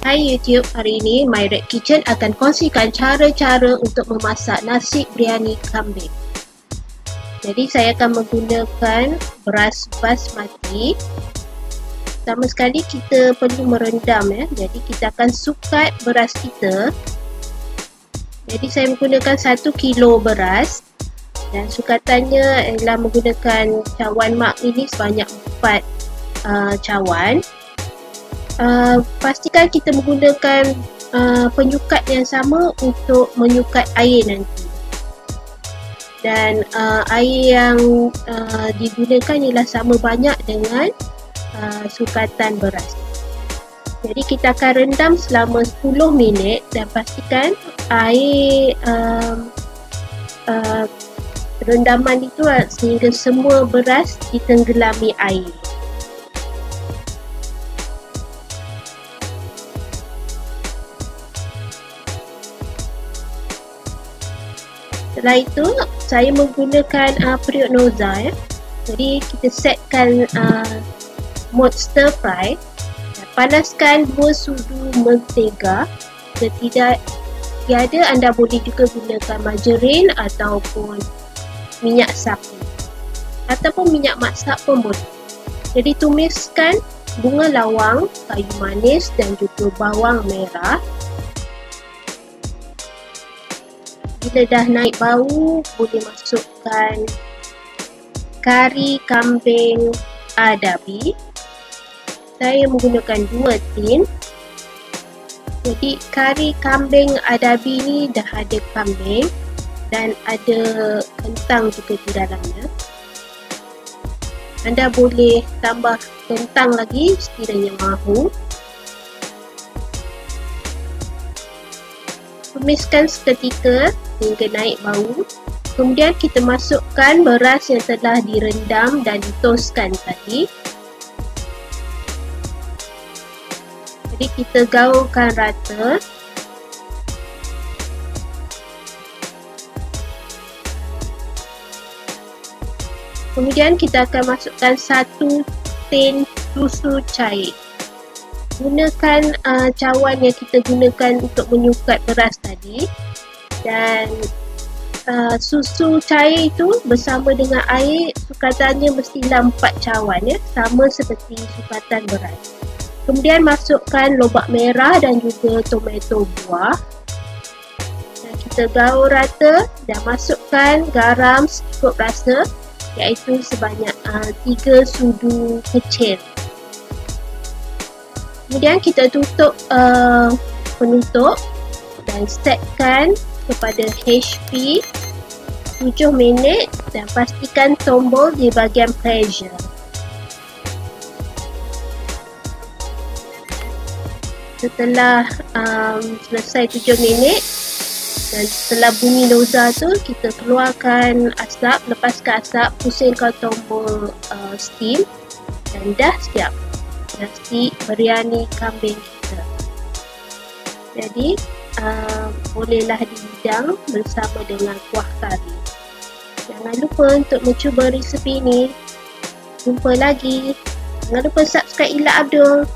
Hai YouTube, hari ini My Red Kitchen akan kongsikan cara-cara untuk memasak nasi biryani kambing. Jadi saya akan menggunakan beras basmati. Pertama sekali kita perlu merendam ya. Jadi kita akan sukat beras kita. Jadi saya menggunakan 1 kilo beras dan sukatannya ialah menggunakan cawan mak ini sebanyak 4 cawan. Pastikan kita menggunakan penyukat yang sama untuk menyukat air nanti. Dan air yang digunakan ialah sama banyak dengan sukatan beras. Jadi kita akan rendam selama 10 minit dan pastikan air rendaman itu sehingga semua beras ditenggelami air. Setelah itu saya menggunakan periuk noza ya. Jadi kita setkan mode stir fry. Panaskan 2 sudu mentega. Jika tidak tiada, anda boleh juga gunakan margarin ataupun minyak sapi ataupun minyak masak pun boleh. Jadi tumiskan bunga lawang, kayu manis dan juga bawang merah. Bila dah naik bau, boleh masukkan kari kambing adabi. Saya menggunakan 2 tin. Jadi kari kambing adabi ni dah ada kambing dan ada kentang juga di dalamnya. Anda boleh tambah kentang lagi sekiranya mahu. Tumiskan seketika hingga naik bau. Kemudian kita masukkan beras yang telah direndam dan ditoskan tadi. Jadi kita gaulkan rata. Kemudian kita akan masukkan 1 tin susu cair. Gunakan cawan yang kita gunakan untuk menyukat beras tadi. Dan susu cair itu bersama dengan air sukatannya mestilah 4 cawan ya, sama seperti sukatan beras. Kemudian masukkan lobak merah dan juga tomato buah. Dan kita gaul rata dan masukkan garam secukup rasa, iaitu sebanyak 3 sudu kecil. Kemudian kita tutup penutup dan setkan kepada HP 7 minit dan pastikan tombol di bahagian pressure. Setelah selesai 7 minit dan setelah bunyi noza tu, kita keluarkan asap, lepaskan asap, pusingkan tombol steam dan dah siap nasi biryani kambing kita. Jadi bolehlah dihidang bersama dengan kuah kari. Jangan lupa untuk mencuba resepi ini. Jumpa lagi. Jangan lupa subscribe Ila Abdul.